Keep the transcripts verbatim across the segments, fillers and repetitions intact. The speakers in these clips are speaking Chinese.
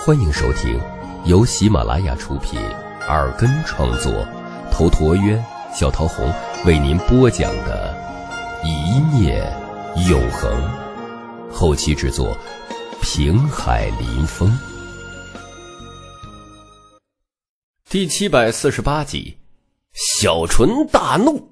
欢迎收听由喜马拉雅出品，耳根创作，头陀渊、小桃红为您播讲的一念永恒，后期制作平海林风。第七百四十八集，小纯大怒。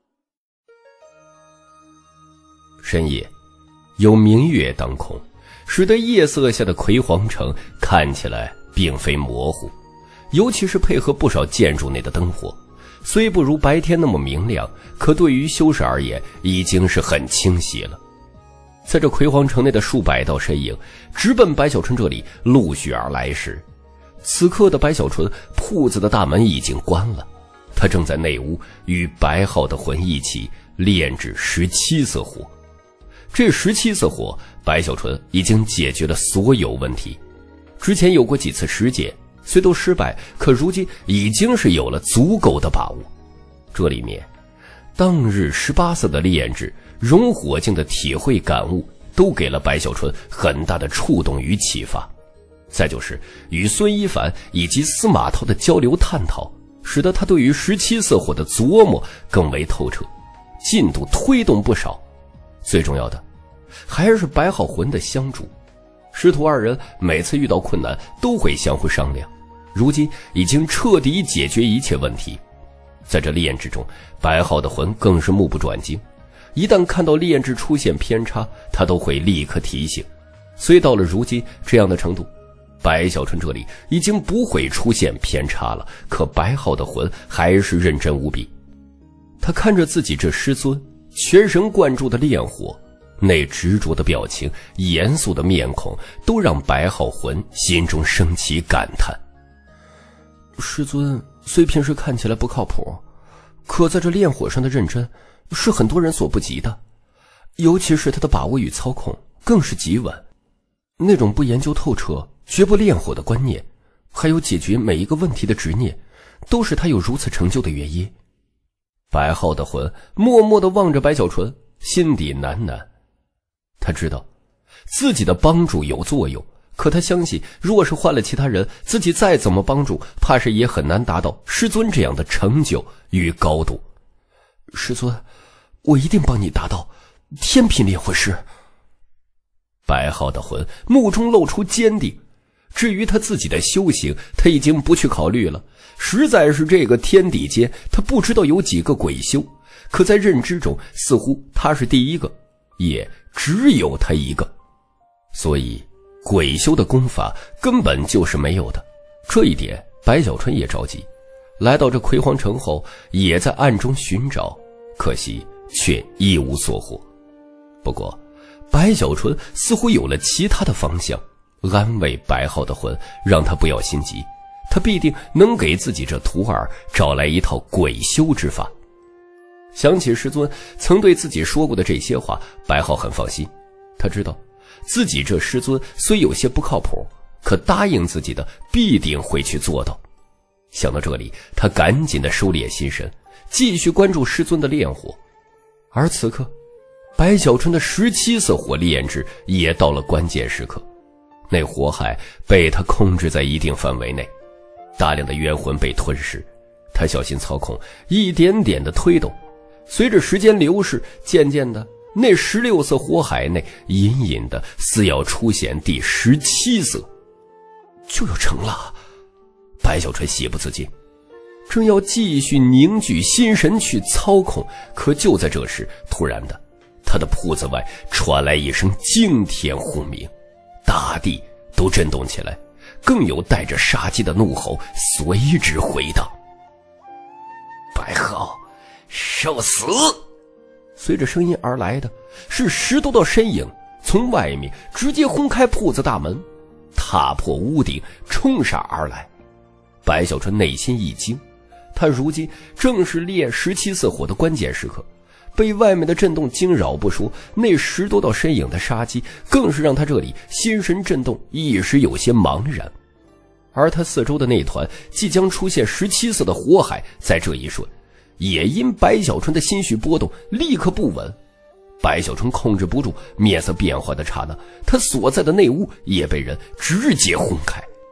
深夜，有明月当空，使得夜色下的葵黄城看起来并非模糊，尤其是配合不少建筑内的灯火，虽不如白天那么明亮，可对于修士而言已经是很清晰了。在这葵黄城内的数百道身影直奔白小纯这里陆续而来时，此刻的白小纯铺子的大门已经关了，他正在内屋与白浩的魂一起炼制十七色火。这十七色火，白小纯已经解决了所有问题。之前有过几次实践，虽都失败，可如今已经是有了足够的把握。这里面，当日十八色的炼制、熔火境的体会感悟，都给了白小纯很大的触动与启发。再就是与孙一凡以及司马涛的交流探讨，使得他对于十七色火的琢磨更为透彻，进度推动不少。最重要的还是白浩魂的相助，师徒二人每次遇到困难都会相互商量，如今已经彻底解决一切问题。在这炼制中，白浩的魂更是目不转睛，一旦看到炼制出现偏差，他都会立刻提醒。虽到了如今这样的程度，白小纯这里已经不会出现偏差了，可白浩的魂还是认真无比。他看着自己这师尊全神贯注的炼火，那执着的表情、严肃的面孔，都让白浩魂心中升起感叹。师尊虽平时看起来不靠谱，可在这炼火上的认真是很多人所不及的，尤其是他的把握与操控更是极稳。那种不研究透彻、绝不炼火的观念，还有解决每一个问题的执念，都是他有如此成就的原因。白浩的魂默默地望着白小纯，心底喃喃。他知道自己的帮助有作用，可他相信若是换了其他人，自己再怎么帮助，怕是也很难达到师尊这样的成就与高度。师尊，我一定帮你达到天品炼火师。白浩的魂目中露出坚定，至于他自己的修行，他已经不去考虑了。实在是这个天地间，他不知道有几个鬼修，可在认知中似乎他是第一个，也只有他一个。所以鬼修的功法根本就是没有的，这一点白小纯也着急。来到这葵黄城后，也在暗中寻找，可惜却一无所获。不过白小纯似乎有了其他的方向，安慰白浩的魂，让他不要心急，他必定能给自己这徒儿找来一套鬼修之法。想起师尊曾对自己说过的这些话，白浩很放心。他知道自己这师尊虽有些不靠谱，可答应自己的必定会去做到。想到这里，他赶紧的收敛心神，继续关注师尊的炼火。而此刻白小纯的十七色火炼制也到了关键时刻，那火海被他控制在一定范围内，大量的冤魂被吞噬，他小心操控，一点点的推动。随着时间流逝，渐渐的那十六色火海内隐隐的似要出现第十七色，就要成了。白小纯喜不自禁，正要继续凝聚心神去操控，可就在这时，突然的他的铺子外传来一声惊天轰鸣，大地都震动起来，更有带着杀机的怒吼随之回荡。白浩，受死！随着声音而来的是十多道身影，从外面直接轰开铺子大门，踏破屋顶冲杀而来。白小纯内心一惊，他如今正是炼十七色火的关键时刻，被外面的震动惊扰不说，那十多道身影的杀机更是让他这里心神震动，一时有些茫然。而他四周的那团即将出现十七色的火海，在这一瞬也因白小纯的心绪波动立刻不稳。白小纯控制不住面色变化的刹那，他所在的内屋也被人直接轰开，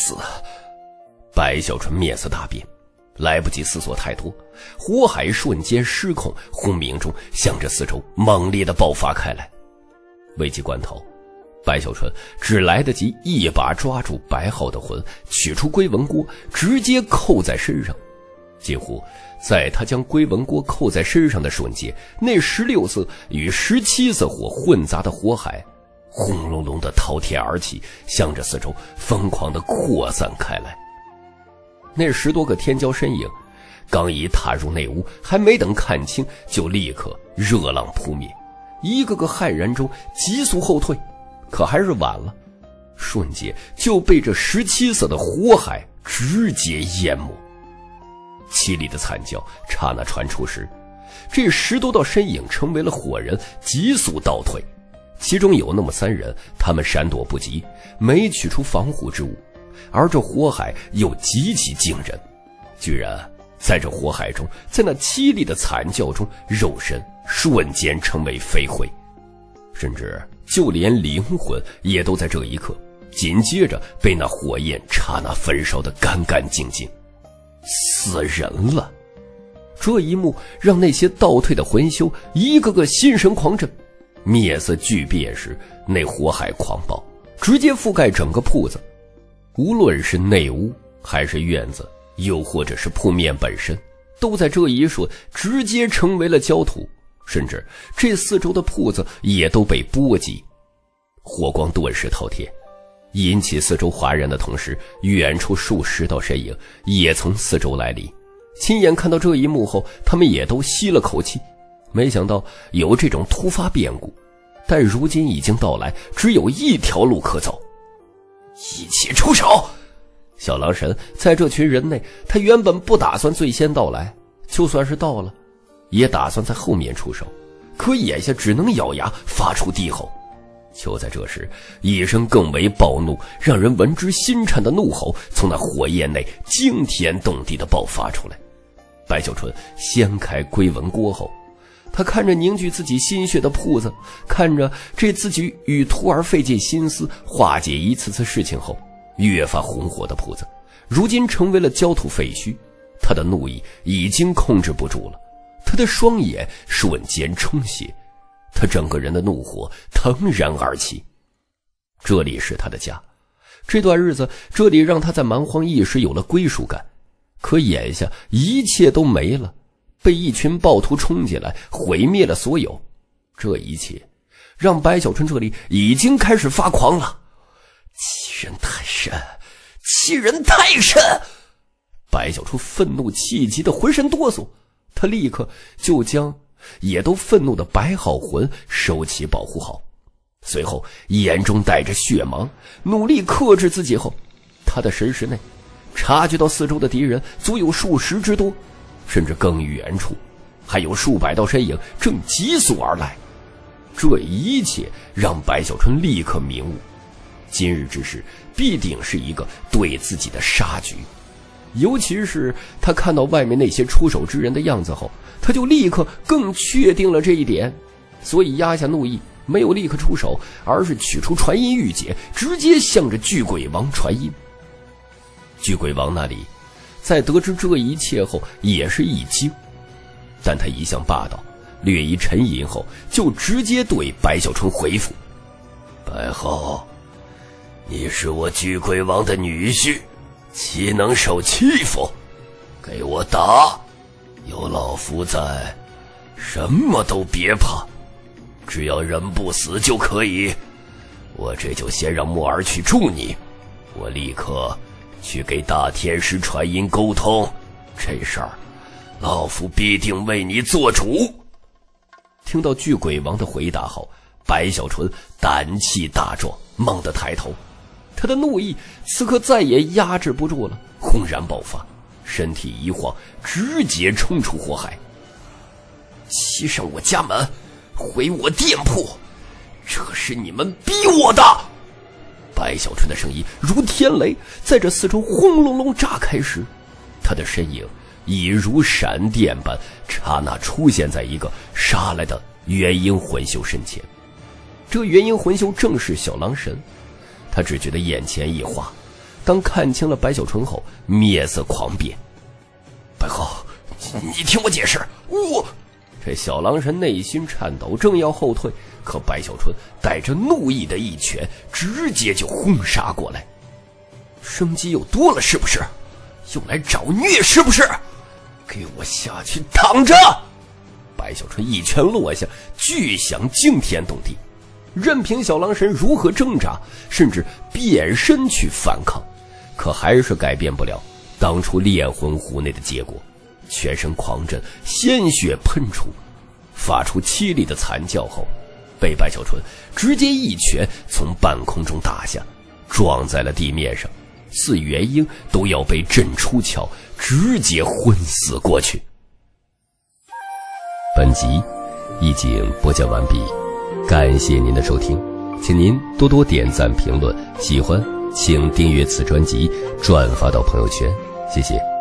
死！白小纯面色大变，来不及思索太多，火海瞬间失控，轰鸣中向着四周猛烈地爆发开来。危急关头，白小纯只来得及一把抓住白浩的魂，取出龟纹锅，直接扣在身上。几乎在他将龟纹锅扣在身上的瞬间，那十六色与十七色火混杂的火海轰隆隆地滔天而起，向着四周疯狂地扩散开来。那十多个天骄身影刚一踏入内屋，还没等看清，就立刻热浪扑灭，一个个骇然中急速后退。可还是晚了，瞬间就被这十七色的火海直接淹没。凄厉的惨叫刹那传出时，这十多道身影成为了火人，急速倒退。其中有那么三人，他们闪躲不及，没取出防护之物，而这火海又极其惊人，居然在这火海中，在那凄厉的惨叫中，肉身瞬间成为飞灰，甚至就连灵魂也都在这一刻紧接着被那火焰刹那焚烧得干干净净。死人了！这一幕让那些倒退的魂修一个个心神狂震。灭色巨变时，那火海狂暴，直接覆盖整个铺子，无论是内屋还是院子，又或者是铺面本身，都在这一瞬直接成为了焦土，甚至这四周的铺子也都被波及。火光顿时滔天，引起四周哗然的同时，远处数十道身影也从四周来临。亲眼看到这一幕后，他们也都吸了口气，没想到有这种突发变故，但如今已经到来，只有一条路可走。一起出手！小狼神在这群人内，他原本不打算最先到来，就算是到了，也打算在后面出手，可眼下只能咬牙发出低吼。就在这时，一声更为暴怒，让人闻之心颤的怒吼从那火焰内惊天动地的爆发出来。白小纯掀开龟纹锅后，他看着凝聚自己心血的铺子，看着这自己与徒儿费尽心思化解一次次事情后越发红火的铺子，如今成为了焦土废墟。他的怒意已经控制不住了，他的双眼瞬间充血，他整个人的怒火腾然而起。这里是他的家，这段日子这里让他在蛮荒一时有了归属感，可眼下一切都没了，被一群暴徒冲进来毁灭了所有。这一切让白小纯这里已经开始发狂了。欺人太甚，欺人太甚！白小纯愤怒气急的浑身哆嗦，他立刻就将也都愤怒的白浩魂收起保护好，随后眼中带着血芒，努力克制自己后，他的神识内察觉到四周的敌人足有数十之多，甚至更远处还有数百道身影正急速而来。这一切让白小纯立刻明悟，今日之事必定是一个对自己的杀局。尤其是他看到外面那些出手之人的样子后，他就立刻更确定了这一点，所以压下怒意，没有立刻出手，而是取出传音玉简，直接向着巨鬼王传音。巨鬼王那里在得知这一切后也是一惊，但他一向霸道，略一沉吟后就直接对白小纯回复：白浩，你是我巨鬼王的女婿，岂能受欺负？给我打！有老夫在，什么都别怕，只要人不死就可以。我这就先让木儿去助你，我立刻去给大天师传音沟通，这事儿老夫必定为你做主。听到巨鬼王的回答后，白小纯胆气大壮，猛地抬头，他的怒意此刻再也压制不住了，轰然爆发，身体一晃，直接冲出火海。欺上我家门，毁我店铺，这是你们逼我的！白小纯的声音如天雷，在这四周轰隆隆炸开时，他的身影已如闪电般刹那出现在一个杀来的元婴魂修身前。这元婴魂修正是小狼神，他只觉得眼前一花， 当看清了白小纯后，面色狂变。 白鹤，你听我解释，我…… 这小狼神内心颤抖，正要后退，可白小纯带着怒意的一拳直接就轰杀过来。生机又多了是不是？又来找虐是不是？给我下去躺着！白小纯一拳落下，巨响惊天动地，任凭小狼神如何挣扎，甚至变身去反抗，可还是改变不了当初炼魂壶内的结果。全身狂震，鲜血喷出，发出凄厉的惨叫后，被白小纯直接一拳从半空中打下，撞在了地面上，似元婴都要被震出窍，直接昏死过去。本集已经播讲完毕，感谢您的收听，请您多多点赞评论，喜欢请订阅此专辑，转发到朋友圈，谢谢。